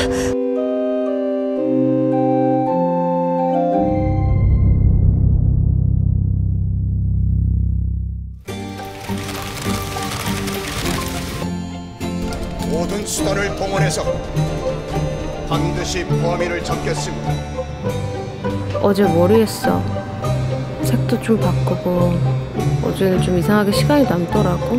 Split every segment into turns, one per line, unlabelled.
모든 수단을 동원해서 반드시 범인을 잡겠습니다.
어제 모르겠어. 색도 좀 바꾸고 어제는 좀 이상하게 시간이 남더라고.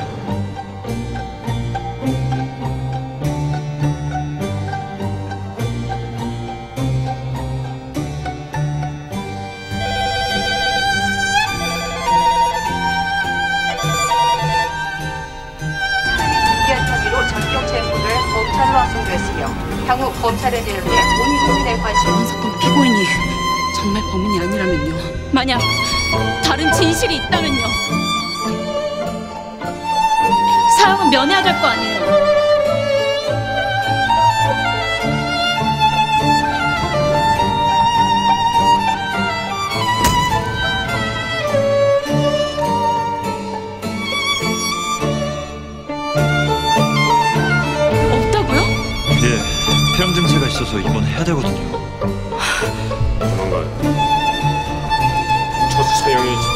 검찰로 확정됐으며 향후 검찰의 대응에 온 국민의 관심.
이번 사건 피고인이 정말 범인이 아니라면요. 만약 다른 진실이 있다면요. 사형은 면해야 될 거 아니에요.
폐암 증세가 있어서 입원해야 되거든요.
조만간 첫 사형이